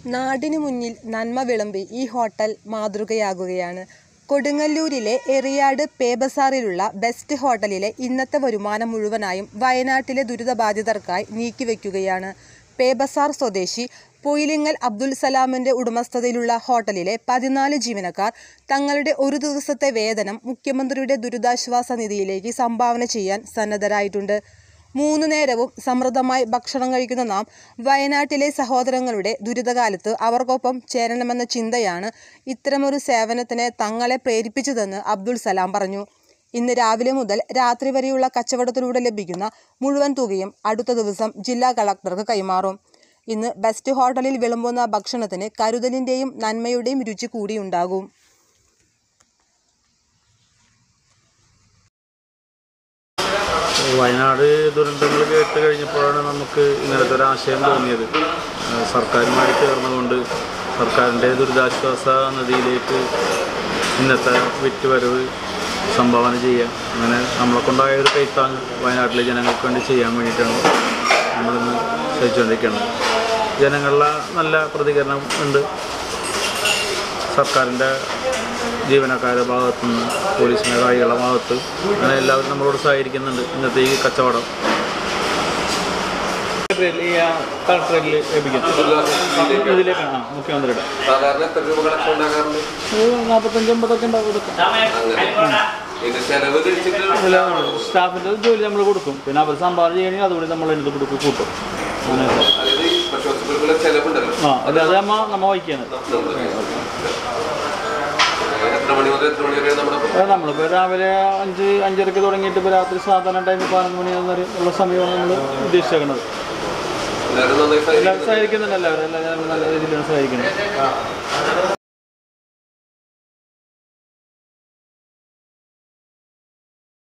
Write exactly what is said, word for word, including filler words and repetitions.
നാടിനു മുന്നിൽ നന്മ വിളമ്പി ഈ ഹോട്ടൽ മാതൃകയാകുകയാണ്. കൊടുങ്ങല്ലൂരിലെ എറിയാട് പേബസാറിലുള്ള ബെസ്റ്റ് ഹോട്ടലിലെ ഇന്നത്തെ വരുമാനം മുഴുവനായും വയനാട്ടിലെ ദുരിതബാധിതർക്കായി നീക്കിവെക്കുകയാണ്. പേബസാർ സ്വദേശി പൊയിലിങ്ങൽ അബ്ദുൽ സലാമിന്റെ ഉടമസ്ഥതയിലുള്ള ഹോട്ടലിലെ പതിനാല് ജീവനക്കാർ തങ്ങളുടെ ഒരു ദിവസത്തെ വേതനം മുഖ്യമന്ത്രിയുടെ ദുരിതാശ്വാസ നിധിയിലേക്ക് സംഭാവന ചെയ്യാൻ സന്നദ്ധരായിട്ടുണ്ട്. മൂന്നു നേരവും സമൃദ്ധമായി ഭക്ഷണം കഴിക്കുന്ന നാം വയനാട്ടിലെ സഹോദരങ്ങളുടെ ദുരിതകാലത്ത് അവർക്കൊപ്പം ചേരണമെന്ന ചിന്തയാണ് ഇത്തരമൊരു സേവനത്തിന് തങ്ങളെ പ്രേരിപ്പിച്ചതെന്ന് അബ്ദുൽ സലാം പറഞ്ഞു. ഇന്ന് രാവിലെ മുതൽ രാത്രി വരെയുള്ള കച്ചവടത്തിലൂടെ ലഭിക്കുന്ന മുഴുവൻ തുകയും അടുത്ത ദിവസം ജില്ലാ കളക്ടർക്ക് കൈമാറും. ഇന്ന് ബെസ്റ്റ് ഹോട്ടലിൽ വിളമ്പുന്ന ഭക്ഷണത്തിന് കരുതലിൻ്റെയും നന്മയുടെയും രുചി കൂടിയുണ്ടാകും. വയനാട് ദുരന്തങ്ങൾ കേട്ട് കഴിഞ്ഞപ്പോഴാണ് നമുക്ക് ഇങ്ങനത്തെ ഒരു ആശയം തോന്നിയത്. സർക്കാരുമായി ചേർന്നുകൊണ്ട് സർക്കാരിൻ്റെ ദുരിതാശ്വാസ നിധിയിലേക്ക് ഇന്നത്തെ വിറ്റുവരവ് സംഭാവന ചെയ്യാം. അങ്ങനെ നമ്മളെ കൊണ്ടായ ഒരു കൈത്താങ് വയനാട്ടിലെ ജനങ്ങൾക്ക് വേണ്ടി ചെയ്യാൻ വേണ്ടിയിട്ടാണ് നമ്മളിന്ന് ശ്രമിച്ചുകൊണ്ടിരിക്കുന്നത്. ജനങ്ങളുടെ നല്ല പ്രതികരണം ഉണ്ട്. സർക്കാരിൻ്റെ ജീവനക്കാരുടെ ഭാഗത്തു നിന്ന് പോലീസ് മേധാവികളുടെ ഭാഗത്ത് അങ്ങനെ എല്ലാവരും നമ്മളോട് സഹകരിക്കുന്നുണ്ട്. ഇന്നത്തെ ഈ കച്ചവടം കളക്ടറേറ്റിൽ ലഭിക്കും. ഇതിലേക്കാണ് മുഖ്യമന്ത്രിയുടെ നാൽപ്പത്തഞ്ച് അമ്പതൊക്കെ ഉണ്ടാവും. സ്റ്റാഫിൻ്റെ ജോലി നമ്മൾ കൊടുക്കും. പിന്നെ അവർ സംഭാവന ചെയ്യണമെങ്കിൽ അതുകൂടി നമ്മൾ എന്ത് കൊടുക്കും കൂട്ടും. ആ അതെ അത് നമ്മ നമ്മ വഹിക്കാണ്. നമ്മളിപ്പോൾ രാവിലെ അഞ്ച് അഞ്ചരക്ക് തുടങ്ങിയിട്ട് ഇപ്പോൾ രാത്രി സാധാരണ ടൈമിൽ പതിനൊന്ന് മണി ഉള്ള സമയമാണ് നമ്മൾ ഉദ്ദേശിച്ചേക്കുന്നത്. എല്ലാവരും സഹകരിക്കുന്നുണ്ട്. എല്ലാവരും എല്ലാവരും നല്ല രീതിയിലാണ് സഹകരിക്കുന്നത്.